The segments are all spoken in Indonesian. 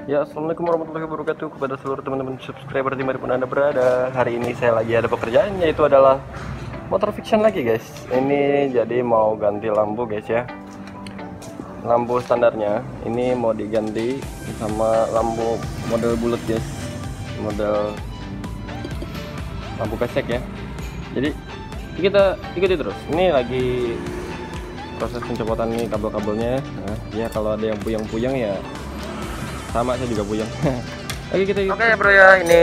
Ya, assalamualaikum warahmatullahi wabarakatuh kepada seluruh teman-teman subscriber dimanapun anda berada. Hari ini saya lagi ada pekerjaan, yaitu adalah motor fiction lagi guys. Ini jadi mau ganti lampu guys ya. Lampu standarnya ini mau diganti sama lampu model bulat guys, model lampu pesek ya. Jadi kita ikuti terus. Ini lagi proses pencopotan nih kabel-kabelnya. Nah, ya kalau ada yang puyeng-puyeng ya sama, saya juga puyeng. Oke bro ya, ini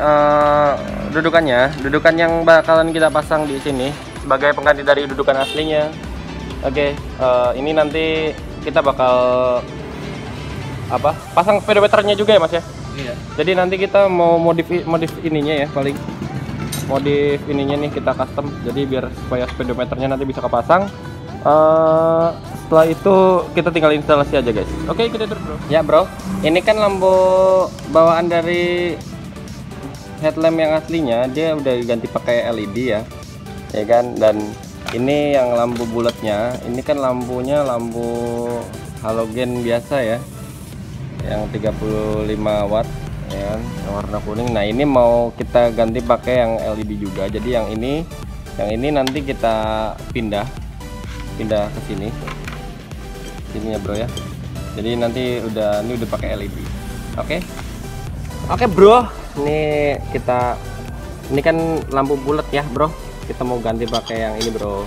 dudukan yang bakalan kita pasang di sini sebagai pengganti dari dudukan aslinya. Ini nanti kita bakal pasang speedometernya juga ya mas ya. Iya. Jadi nanti kita mau modif ininya ya, paling modif ininya nih kita custom. Jadi biar supaya speedometernya nanti bisa kepasang. Setelah itu kita tinggal instalasi aja guys. Oke, ikuti terus bro. Ya bro, ini kan lampu bawaan dari headlamp yang aslinya, dia udah diganti pakai LED ya kan. Dan ini yang lampu bulatnya, ini kan lampunya lampu halogen biasa ya, yang 35 watt ya kan, yang warna kuning. Nah ini mau kita ganti pakai yang LED juga. Jadi yang ini nanti kita pindah ke sini ya bro ya. Jadi nanti ini udah pakai LED. Oke bro, ini kan lampu bulat ya bro, kita mau ganti pakai yang ini bro,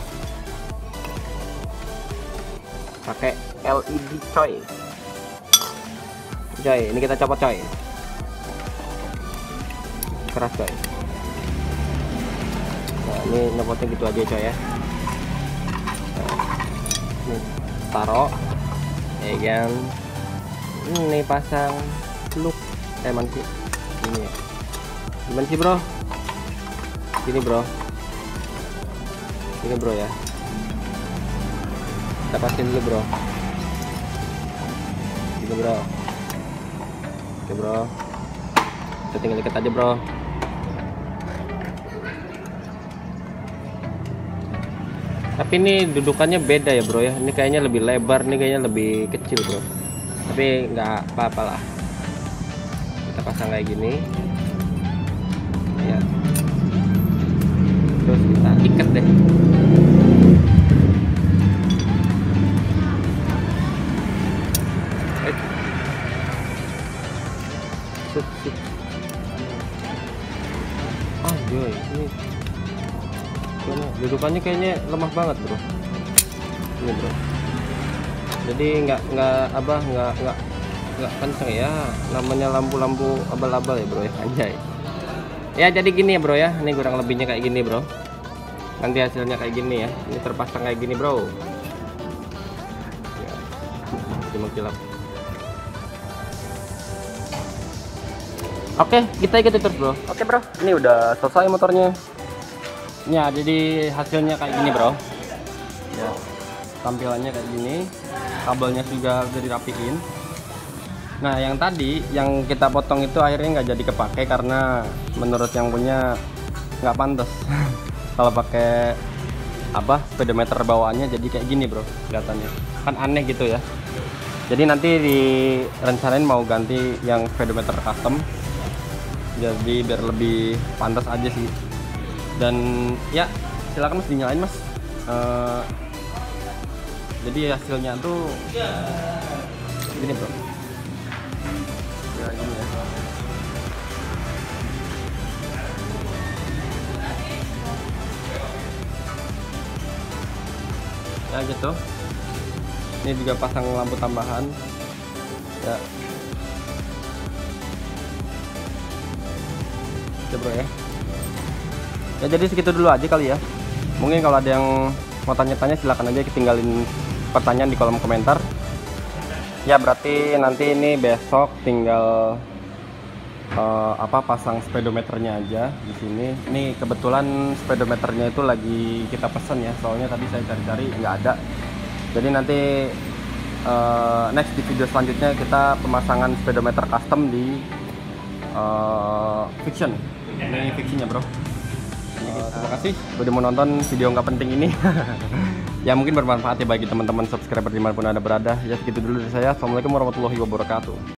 pakai LED coy. Ini kita copot coy, keras coy. Nah ini nyopotnya gitu aja coy ya. Ini taruh ya kan, ini pasang look mana sih ini ya, gimana sih bro, gini bro ya, kita pastiin dulu bro, gini bro. Oke bro, kita tinggal ikat aja bro. Tapi ini dudukannya beda ya bro ya. Ini kayaknya lebih lebar, ini kayaknya lebih kecil bro. Tapi nggak apa-apa lah. Kita pasang kayak gini. Ya. Terus kita ikat deh. Joy, ini dudukannya kayaknya lemah banget bro, ini bro. Jadi nggak kenceng ya, namanya lampu-lampu abal-abal ya bro ya, anjay ya. Jadi gini ya bro ya, ini kurang lebihnya kayak gini bro, nanti hasilnya kayak gini ya. Ini terpasang kayak gini bro ya, cuma kilap. Oke, kita ikuti terus bro. Oke bro, ini udah selesai motornya ya. Jadi hasilnya kayak gini bro ya, tampilannya kayak gini. Kabelnya juga udah dirapiin. Nah yang tadi yang kita potong itu akhirnya nggak jadi kepake karena menurut yang punya nggak pantas. Kalau pakai speedometer bawaannya jadi kayak gini bro, kelihatannya kan aneh gitu ya. Jadi nanti direncanain mau ganti yang speedometer custom, jadi biar lebih pantas aja sih. Dan ya silakan mas dinyalain mas. Jadi hasilnya tuh gini bro ya, gini ya. Ya gitu. Ini juga pasang lampu tambahan ya. Oke bro ya. Ya jadi segitu dulu aja kali ya. Mungkin kalau ada yang mau tanya-tanya silahkan aja tinggalin pertanyaan di kolom komentar. Ya berarti nanti ini besok tinggal pasang speedometernya aja di sini. Ini kebetulan speedometernya itu lagi kita pesan ya. Soalnya tadi saya cari-cari nggak ada. Jadi nanti next di video selanjutnya kita pemasangan speedometer custom di fiction. Ini fictionnya bro. Terima kasih udah menonton video nggak penting ini. Ya mungkin bermanfaat ya bagi teman-teman subscriber dimanapun anda berada. Ya segitu dulu dari saya. Assalamualaikum warahmatullahi wabarakatuh.